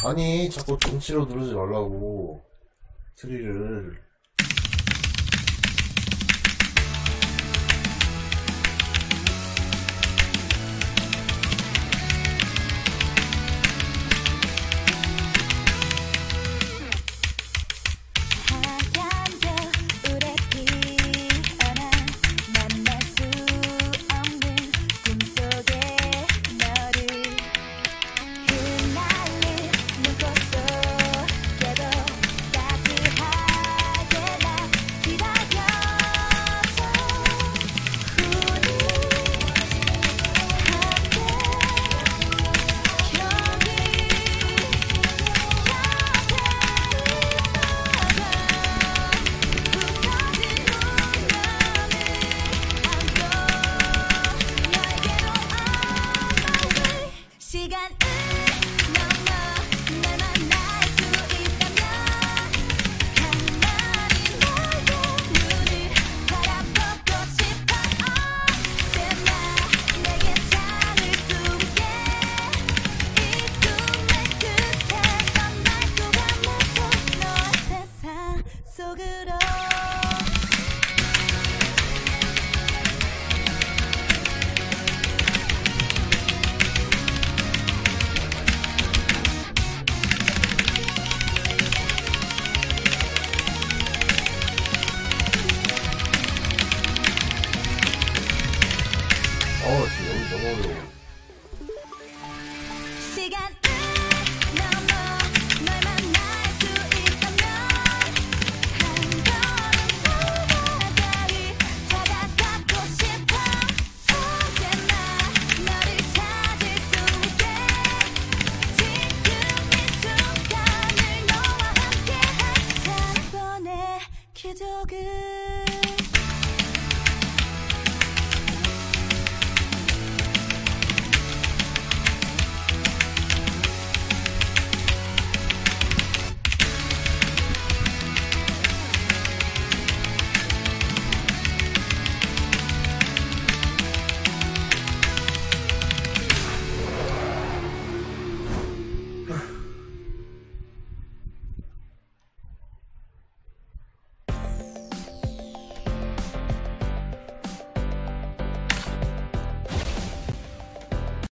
아니 자꾸 정치로 누르지 말라고 트리를. 지금 여기 너무 어려워. 시간을 넘어 널 만날 수 있다면 한 걸음 더 가까이 다가가고 싶어. 언제나 너를 찾을 수 있게 지금 이 순간을 너와 함께한 단 번의 기적을